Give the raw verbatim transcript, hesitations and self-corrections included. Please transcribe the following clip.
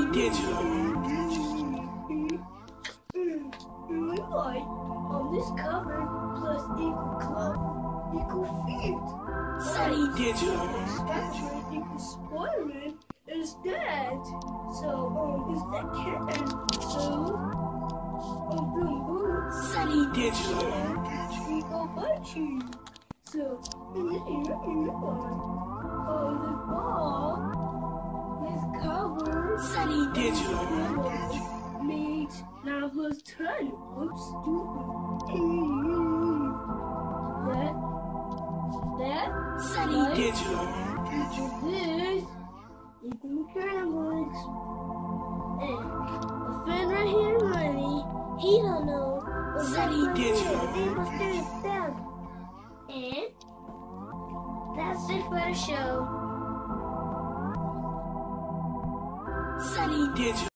Sunny Digital. Right. On this cover, plus equal club, equal feet. Sunny Digital. Statue equals Spider-Man is dead. So, um, is that Ken? So, um, boom, boom. Sunny Digital. Equal Archie. So, on the ball, this cover, Sunny Digital. means now plus ten. Oops, stupid. That, that, Sunny right? Digital. This equal mechanics. And a friend right here, Money, he don't know. But Sunny Digital. They must do it them. And that's it for the show. Sunny Digital.